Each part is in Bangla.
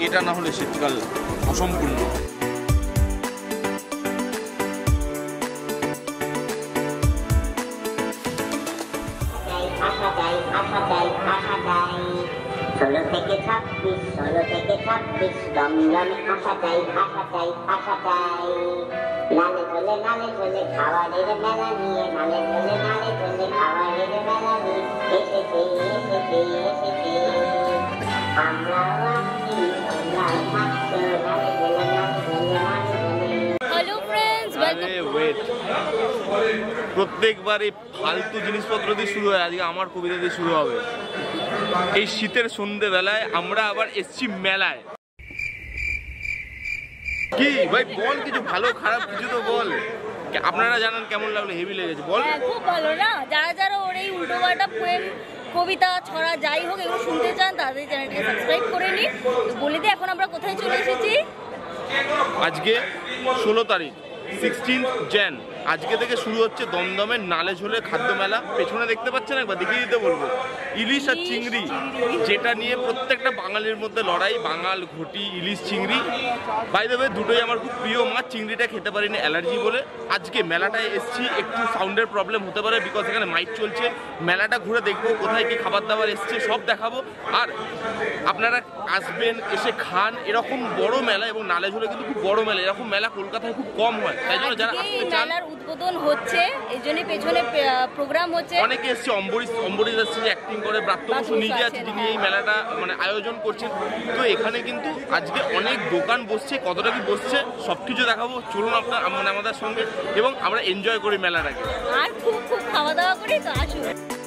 এটা না হলে শীতকাল অসম্পূর্ণ। নালে ঝোলে খাবারের মেলা নিয়ে, নালে ঝোলে খাবারের মেলা নিয়ে এসেছে এসেছে এসেছে। আমরাও আসছি, তোমরাও থাকছো, নালে ঝোলে হ্যালো ফ্রেন্ডস, প্রত্যেকবার এই ফালতু জিনিসপত্র দিয়ে শুরু হয়, আজকে আমার কবিতা দিয়ে শুরু হবে। এই শীতের সন্ধ্যেবেলায় আমরা আবার এসছি মেলায়। কি ভাই বল, কিছু ভালো খারাপ কিছু তো বল। আপনারা জানেন কেমন লাগলো? হেভি লেগেছে বল। খুব ভালো না? যারা যারা ওর এই উল্টোপাল্টা পোয়েম, কবিতা, ছড়া যাই হোক এগুলো শুনতে চান তাদের চ্যানেলটাকে সাবস্ক্রাইব করে নিন। বলে দিই এখন আমরা কোথায় চলে এসেছি। আজকে 16 তারিখ 16 jan। আজকে থেকে শুরু হচ্ছে দমদমের নালে ঝোলে খাদ্য মেলা। পেছনে দেখতে পাচ্ছেন, একবার দেখিয়ে দিতে বলবো। ইলিশ আর চিংড়ি, যেটা নিয়ে প্রত্যেকটা বাঙালির মধ্যে লড়াই। বাঙাল, ঘটি, ইলিশ, চিংড়ি। বাই দ্য ওয়ে দুটোই আমার খুব প্রিয় মাছ। চিংড়িটা খেতে পারিনি অ্যালার্জি বলে। আজকে মেলাটায় এসছি, একটু সাউন্ডের প্রবলেম হতে পারে বিকজ এখানে মাইক চলছে। মেলাটা ঘুরে দেখবো কোথায় কি খাবার দাবার এসছে, সব দেখাবো। আর আপনারা আসবেন, এসে খান। এরকম বড় মেলা, এবং নালে ঝোলে কিন্তু খুব বড় মেলা, এরকম মেলা কলকাতায় খুব কম হয়। তাই জন্য যারা আসতে চান, উদ্বোধন হচ্ছে, এই জন্য পেছনে প্রোগ্রাম হচ্ছে। অনেকে এসছে, অম্বরীশ এসছে যে অ্যাক্টিং করে, ব্রাত্য বসু নিজে আছে যিনি এই মেলাটা মানে আয়োজন করছেন। তো এখানে কিন্তু আজকে অনেক দোকান বসছে, কতটা কি বসছে সবকিছু দেখাবো। চলুন আপনার মানে আমাদের সঙ্গে, এবং আমরা এনজয় করি মেলাটাকে। আর খুব খুব খাওয়া দাওয়া করি, তো আসুন।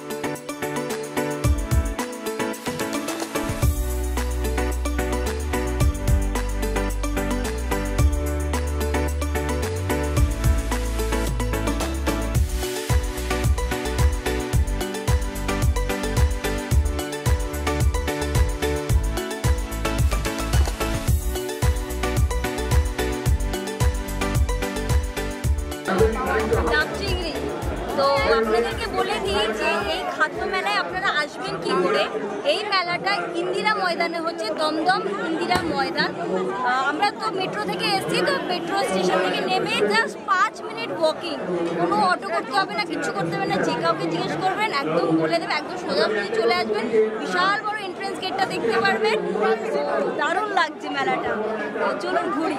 চিংড়ি তো আপনাদেরকে বলে দিই যে এই খাদ্য মেলায় আপনারা আসবেন কি করে। এই মেলাটা ইন্দিরা ময়দানে হচ্ছে, দমদম ইন্দিরা ময়দান। আমরা তো মেট্রো থেকে এসেছি, তো মেট্রো স্টেশন থেকে নেমে জাস্ট 5 মিনিট ওয়াকিং। কোনো অটো করতে হবে না, কিচ্ছু করতে হবে না। যে কাউকে জিজ্ঞেস করবেন একদম বলে দেবে, একদম সোজাসুজি চলে আসবেন। বিশাল বড় এন্ট্রেন্স গেটটা দেখতে পারবেন। দারুণ লাগছে মেলাটা। তো চলুন ঘুরি।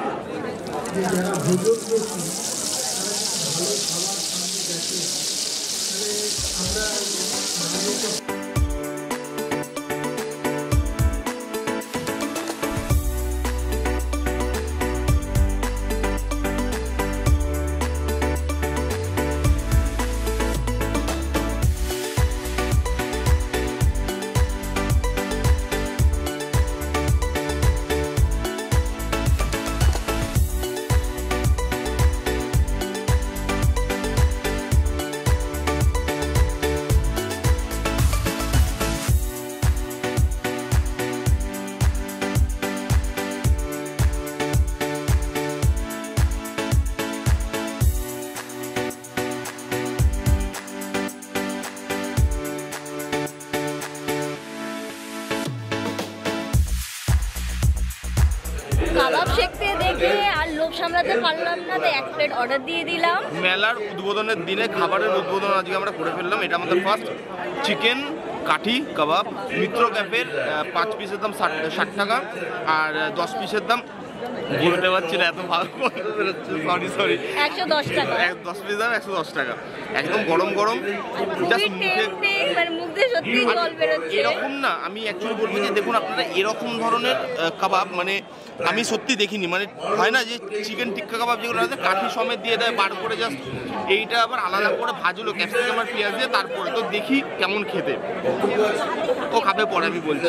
কাবাব শেখতে দেখে আর লোভ সামলাতে পারলাম না, তাই 1 প্লেট অর্ডার দিয়ে দিলাম। মেলার উদ্বোধনের দিনে খাবারের উদ্বোধন আজকে আমরা করে ফেললাম। এটা আমাদের ফার্স্ট চিকেন কাঠি কাবাব। মিত্র ক্যাফের 5 পিসের দাম 60 টাকা, আর 10 পিসের দাম বলতে পারছি না, এত ভালো সরি 110 টাকা। 10 পিস দাম 110 টাকা। একদম গরম গরম, জাস্ট মুখে সত্যি জল বেরোচ্ছে। এরকম না, আমি অ্যাকচুয়ালি বলবো যে দেখুন আপনারা এরকম ধরনের কাবাব মানে আমি সত্যি দেখিনি। মানে হয় না যে চিকেন টিক্কা কাবাব যেগুলো আছে কাঠি সমেত দিয়ে দেয় বার করে, জাস্ট এইটা আবার আলাদা করে ভাজলো ক্যাপসিকাম আর পেঁয়াজ দিয়ে, তারপরে তো দেখি কেমন খেতে। ও খাবে পরে, আমি বলছি।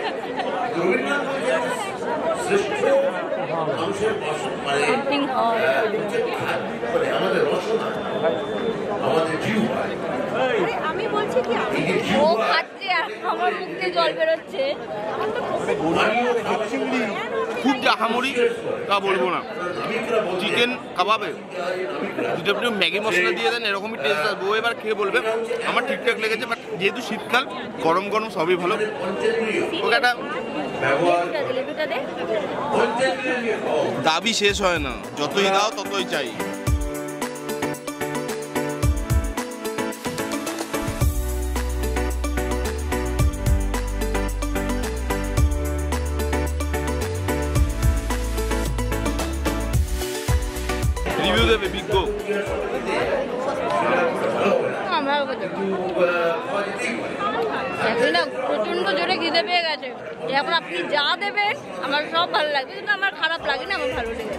আমি বলছি কি ও খাচ্ছে আর আমার মুখ দিয়ে জল বেরোচ্ছে। খুব যে আহামরি তা বলবো না। চিকেন কাবাবে যদি আপনি ম্যাগি মশলা দিয়ে দেন এরকমই টেস্ট আসবে। ও এবার খেয়ে বলবে আমার ঠিকঠাক লেগেছে, বাট যেহেতু শীতকাল গরম গরম সবই ভালো। ওকে একটা দাবি শেষ হয় না, যতই দাও ততই চাই। রিভিউ দেবে বিজ্ঞ। এখন না প্রচন্ড জোরে খিদে পেয়ে গেছে, এখন আপনি যা দেবেন আমার সব ভালো লাগবে, কিন্তু আমার খারাপ লাগে না, আমার ভালো লেগেছে।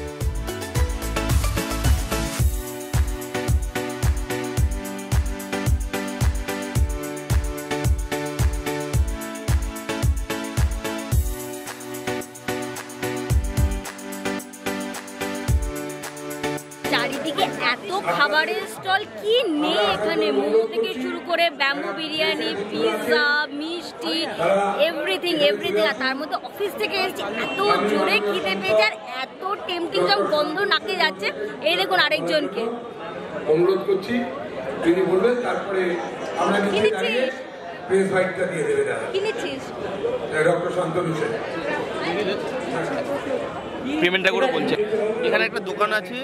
চারিদিকে এত খাবারের স্টল কি নেই এখানে, মোমো থেকে শুরু করে ব্যাম্বু বিরিয়ানি, পিৎজা, মিষ্টি, এভরিথিং এভরিথিং। আর তার মধ্যে অফিস থেকে এসেছি, এত জোরে খিদে পেয়েছে আর এত টেম্পটিং যেমন গন্ধ নাকে যাচ্ছে। এই দেখুন আরেকজনকে অনুরোধ করছি তিনি বলবেন, তারপরে আমরা নিচ্ছিস প্রেস ফাইটটা দিয়ে দেবে। দাদা কি নিচ্ছিস? ডক্টর শান্তনু সেন পেমেন্টটা করে বলছে। এখানে একটা দোকান আছে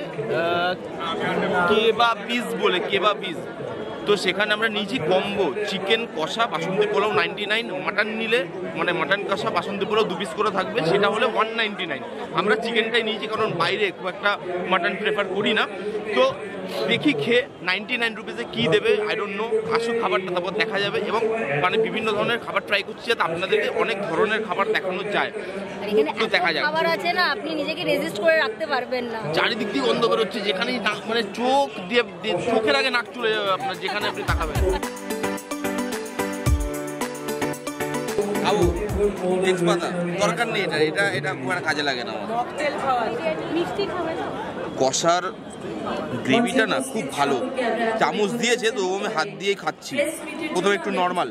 কেবাবিজ বলে, কেবাবিজ। তো সেখানে আমরা নিয়েছি কম্বো চিকেন কষা বাসন্তী পোলাও 99, মাটন নিলে মানে মাটন কষা বাসন্তী পোলাও 2 পিস করে থাকবে, সেটা হলে 199। আমরা চিকেনটাই নিয়েছি কারণ বাইরে খুব একটা মাটন প্রেফার করি না। তো দেখি খেয়ে 99 রুপিসে কী দেবে আই ডোন্ট নো। আসুক খাবারটা, তারপর দেখা যাবে। এবং মানে বিভিন্ন ধরনের খাবার ট্রাই করছি যাতে আপনাদেরকে অনেক ধরনের খাবার দেখানো যায়। তো দেখা যায় খাবার আছে না, আপনি নিজেকে রেজিস্ট করে রাখতে পারবেন না। চারিদিক দিয়ে গন্ধ বেরোচ্ছে, যেখানেই মানে চোখ দিয়ে চোখের আগে নাক চলে যাবে আপনার, যেখানে আপনি তাকাবেন। খাবো তেজপাতা দরকার নেই, এটা এটা এটা খুব একটা কাজে লাগে না আমার। মিষ্টি খাবে না? কষার গ্রেভিটা না খুব ভালো, চামচ দিয়েছে তো আমি হাত দিয়েই খাচ্ছি। প্রথমে একটু নর্মাল,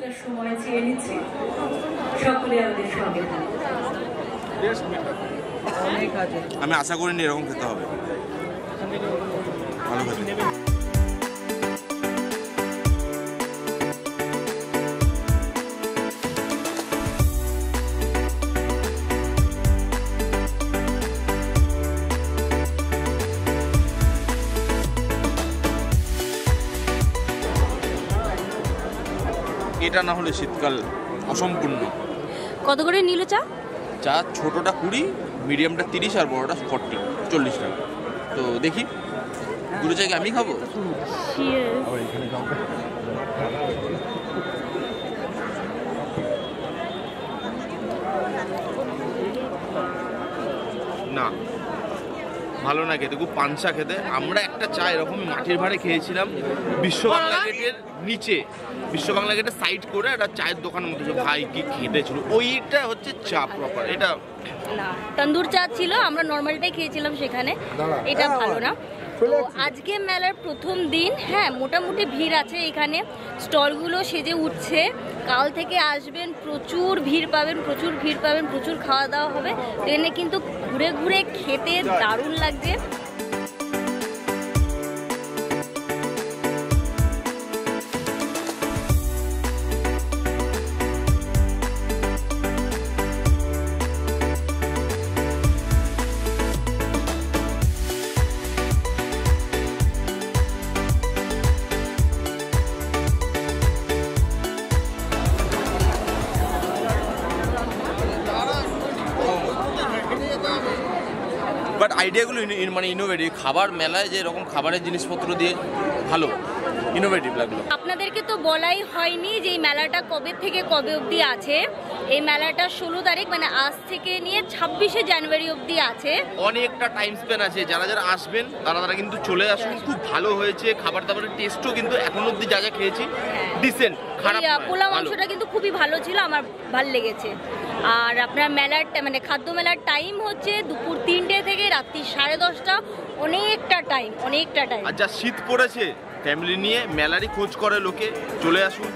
আমি আশা করিনি এরকম খেতে হবে। ভালো খেতে। এটা না হলে শীতকাল অসম্পূর্ণ। কত করে নিল চা? চা ছোটোটা 20, মিডিয়ামটা 30 আর বড়োটা 40 টাকা। তো দেখি দুটো জায়গায় আমি খাবো। না ভালো না খেতে, খুব পাঞ্চা খেতে। আমরা একটা চা এরকমই মাটির ভাড়ে খেয়েছিলাম বিশ্ব বাংলা গেটের নিচে, বিশ্ব বাংলা গেটের সাইড করে একটা চায়ের দোকানের মতো। ভাই কি খেতে ছিল, ওইটা হচ্ছে চা প্রপার। এটা না তন্দুর চা ছিল, আমরা নর্মালটাই খেয়েছিলাম সেখানে, এটা ভালো না। তো আজকে মেলার প্রথম দিন, হ্যাঁ মোটামুটি ভিড় আছে এখানে, স্টলগুলো সেজে উঠছে। কাল থেকে আসবেন, প্রচুর ভিড় পাবেন, প্রচুর ভিড় পাবেন, প্রচুর খাওয়া দাওয়া হবে। ট্রেনে কিন্তু ঘুরে ঘুরে খেতে দারুণ লাগবে। বাট আইডিয়াগুলো মানে ইনোভেটিভ। খাবার মেলায় যে এরকম খাবারের জিনিসপত্র দিয়ে ভালো ইনোভেটিভ লাগলো। আপনাদেরকে তো বলাই হয়নি যে এই মেলাটা কবে থেকে কবে অবধি আছে। এই মেলাটা 16 তারিখ মানে আজ থেকে নিয়ে 26শে জানুয়ারি অবধি আছে। অনেকটা টাইম স্পেন আছে, যারা যারা আসবেন তারা কিন্তু চলে আসুন। খুব ভালো হয়েছে, খাবার দাবারের টেস্টও কিন্তু এখন অবধি যা যা খেয়েছি ডিসেন্ট, খারাপ নয়। পোলা মাংসটা কিন্তু খুবই ভালো ছিল, আমার ভালো লেগেছে। আর আপনার মেলার মানে খাদ্য মেলার টাইম হচ্ছে দুপুর 3টে থেকে রাত্রি 10:30টা, অনেকটা টাইম, অনেকটা টাইম। আর যা শীত পড়েছে ফ্যামিলি নিয়ে মেলারই খোঁজ করে লোকে, চলে আসুন।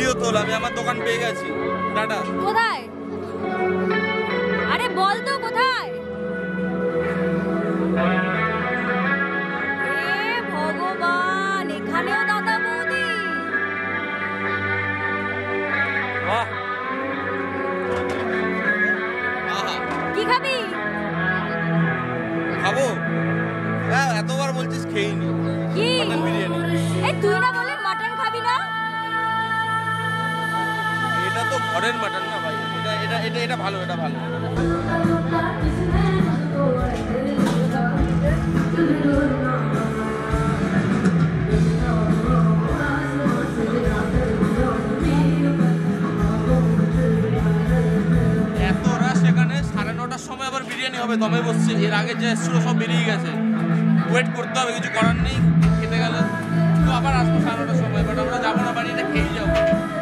ভিডিও তোল, আমি আমার দোকান পেয়ে গেছি। টাটা। কোথায়? আরে বল তো কোথায়? হে ভগবান, এখানেও দাদা বৌদি। বাহ, কি খাবি? খাবো? হ্যাঁ, এতবার বলছিস খেয়ে নি। কি? মাটন বিরিয়ানি। এই তুই না বলে মাটন খাবি না? এটা তো ঘরের মাটন না ভাই, এটা ভালো, এটা ভালো। এত রাশ এখানে, 9:30টার সময় আবার বিরিয়ানি হবে, দমে বসছে। এর আগে যে এসেছিল সব বেরিয়ে গেছে, ওয়েট করতে হবে, কিছু করার নেই। খেতে গেলে তো আবার আসবো 9:30টার সময়, বাট আমরা যাবো না, বাড়ি এটা খেয়ে যাবো।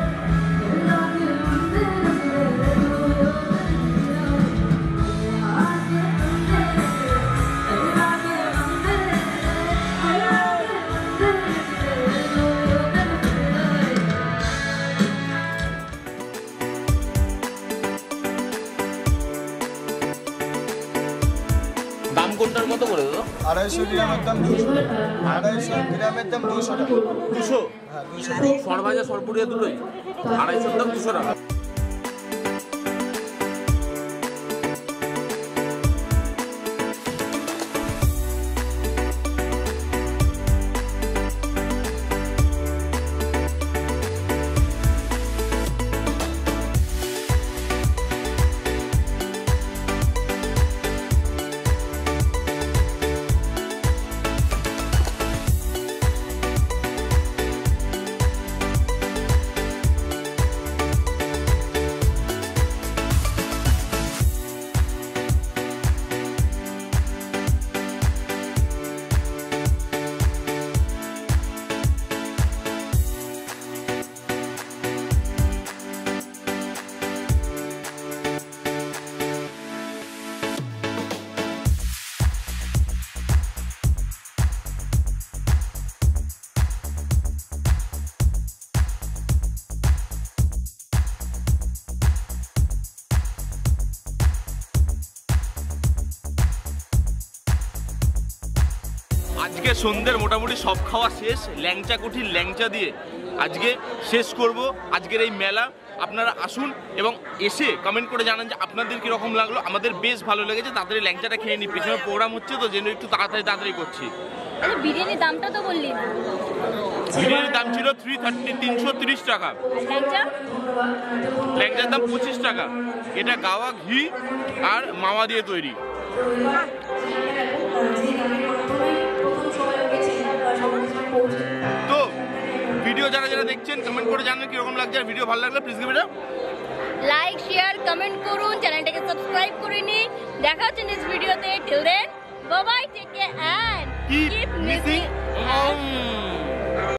দাম কোনটার মতো করে দাও? 250 গ্রামের দাম 200 টাকা। 250 গ্রামের দাম 200 টাকা। 200? হ্যাঁ 200। সরভাজা সরপুরিয়া দুটোই 250 দাম 200 টাকা। আজকে সন্ধ্যের মোটামুটি সব খাওয়া শেষ, ল্যাংচা কুঠির ল্যাংচা দিয়ে আজকে শেষ করব আজকের এই মেলা। আপনারা আসুন এবং এসে কমেন্ট করে জানান যে আপনাদের কীরকম লাগলো। আমাদের বেশ ভালো লেগেছে। তাড়াতাড়ি ল্যাংচাটা খেয়ে নিই, পেছনে প্রোগ্রাম হচ্ছে তো জন্য একটু তাড়াতাড়ি করছি। আরে বিরিয়ানির দামটা তো বললি না। বিরিয়ানির দাম ছিল 330 টাকা। ল্যাংচা? ল্যাংচার দাম 25 টাকা। এটা গাওয়া ঘি আর মাওয়া দিয়ে তৈরি। তো ভিডিও যারা দেখছেন কমেন্ট করে জানান কিরকম লাগছে। আর ভিডিও ভালো লাগলে please give it a like, share, comment করুন, চ্যানেলটাকে সাবস্ক্রাইব করে নিন। দেখা হচ্ছে নেক্সট ভিডিওতে। Till then bye bye, take care and keep missing